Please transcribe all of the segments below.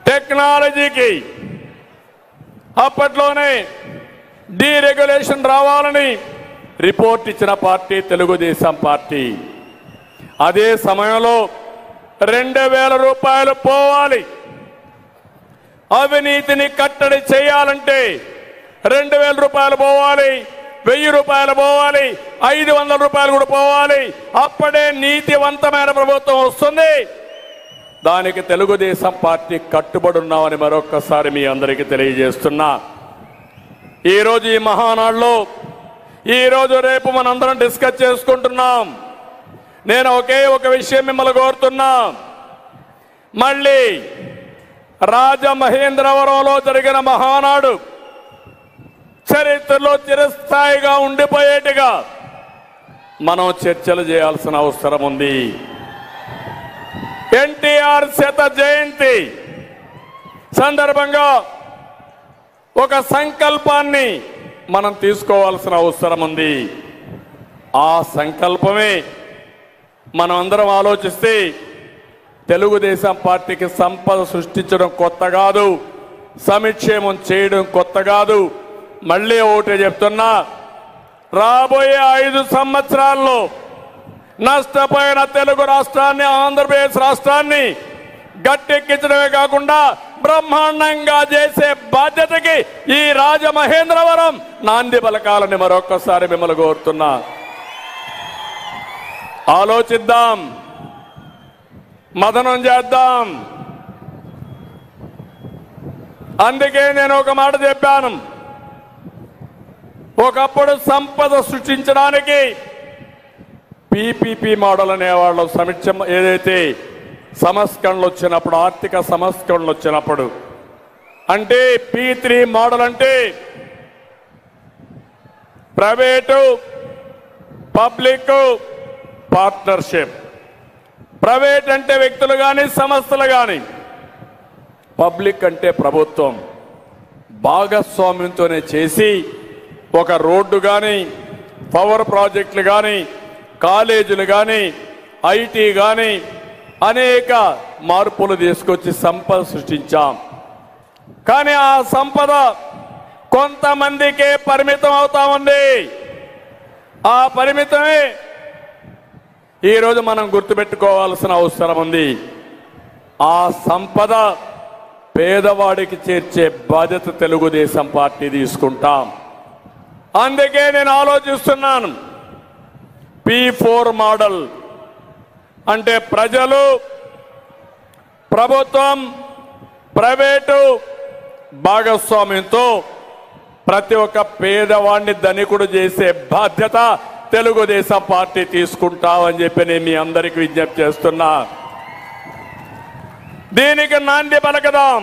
టెక్నాలజీకి అప్పట్లోనే డీరెగ్యులేషన్ రావాలని రిపోర్ట్ ఇచ్చిన పార్టీ తెలుగుదేశం పార్టీ. అదే సమయంలో 2000 రూపాయలు పోవాలి, అవినీతిని కట్టడి చేయాలంటే 2000 రూపాయలు పోవాలి, 1000 రూపాయలు పోవాలి, 500 రూపాయలు కూడా పోవాలి. అప్పుడే నీతివంతమైన ప్రభుత్వం వస్తుంది. దానికి తెలుగుదేశం పార్టీ కట్టుబడి ఉన్నామని మరొక్కసారి మీ అందరికీ తెలియజేస్తున్నా. ఈరోజు ఈ మహానాడులో ఈరోజు రేపు మనందరం డిస్కస్ చేసుకుంటున్నాం. నేను ఒకే ఒక విషయం మిమ్మల్ని కోరుతున్నా. మళ్ళీ రాజమహేంద్రవరంలో జరిగిన మహానాడు చరిత్రలో చిరస్థాయిగా ఉండిపోయేట్టుగా మనం చర్చలు చేయాల్సిన అవసరం ఉంది. ఎన్టీఆర్ శత జయంతి సందర్భంగా ఒక సంకల్పాన్ని మనం తీసుకోవాల్సిన అవసరం ఉంది. ఆ సంకల్పమే మనం అందరం ఆలోచిస్తే తెలుగుదేశం పార్టీకి సంపద సృష్టించడం కొత్త కాదు, సంక్షేమం చేయడం కొత్త కాదు. మళ్ళీ ఒకటే చెప్తున్నా, రాబోయే 5 సంవత్సరాల్లో నష్టపోయిన తెలుగు రాష్ట్రాన్ని, ఆంధ్రప్రదేశ్ రాష్ట్రాన్ని గట్టెక్కించడమే కాకుండా బ్రహ్మాండంగా చేసే బాధ్యతకి ఈ రాజమహేంద్రవరం నాంది పలకాలని మరొక్కసారి మిమ్మల్ని కోరుతున్నా. ఆలోచిద్దాం, మదనం చేద్దాం. అందుకే నేను ఒక మాట చెప్పాను. ఒకప్పుడు సంపద సృష్టించడానికి పీపీపీ మోడల్ అనేవాళ్ళు, సమిక్షం ఏదైతే సంస్కరణలు వచ్చినప్పుడు, ఆర్థిక సంస్కరణలు వచ్చినప్పుడు, అంటే P3 మోడల్ అంటే ప్రైవేటు పబ్లిక్ పార్ట్నర్షిప్. ప్రైవేట్ అంటే వ్యక్తులు కానీ సంస్థలు కానీ, పబ్లిక్ అంటే ప్రభుత్వం. భాగస్వామ్యంతోనే చేసి ఒక రోడ్డు కానీ, పవర్ ప్రాజెక్టులు కానీ, కాలేజీలు కానీ, ఐటీ కానీ అనేక మార్పులు తీసుకొచ్చి సంపద సృష్టించాం. కానీ ఆ సంపద కొంతమందికే పరిమితం అవుతా ఉంది. ఆ పరిమితమే ఈరోజు మనం గుర్తుపెట్టుకోవాల్సిన అవసరం ఉంది. ఆ సంపద పేదవాడికి చేర్చే బాధ్యత తెలుగుదేశం పార్టీ తీసుకుంటాం. అందుకే నేను ఆలోచిస్తున్నాను, P4 మోడల్ అంటే ప్రజలు, ప్రభుత్వం, ప్రైవేటు భాగస్వామ్యంతో ప్రతి ఒక్క పేదవాడిని ధనికుడు చేసే బాధ్యత తెలుగుదేశం పార్టీ తీసుకుంటామని చెప్పి నేను మీ అందరికీ విజ్ఞప్తి చేస్తున్నా. దీనికి నాంది పలకదాం.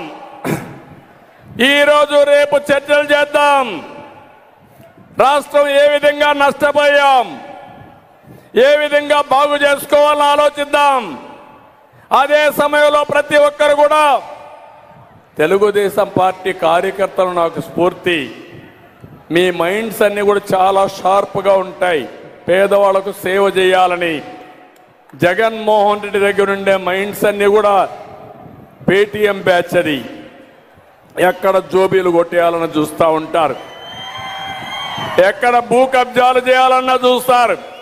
ఈరోజు రేపు చర్చలు చేద్దాం. రాష్ట్రం ఏ విధంగా నష్టపోయాం, ఏ విధంగా బాగు చేసుకోవాలని ఆలోచిద్దాం. అదే సమయంలో ప్రతి ఒక్కరు కూడా తెలుగుదేశం పార్టీ కార్యకర్తలు నాకు స్ఫూర్తి. మీ మైండ్స్ అన్ని కూడా చాలా షార్ప్గా ఉంటాయి. పేదవాళ్లకు సేవ చేయాలని జగన్మోహన్ రెడ్డి దగ్గర ఉండే మైండ్స్ అన్ని కూడా పేటీఎం బ్యాచ్. అది ఎక్కడ జోబీలు కొట్టేయాలని చూస్తూ ఉంటారు, ఎక్కడ భూ కబ్జాలు చేయాలన్నా చూస్తారు.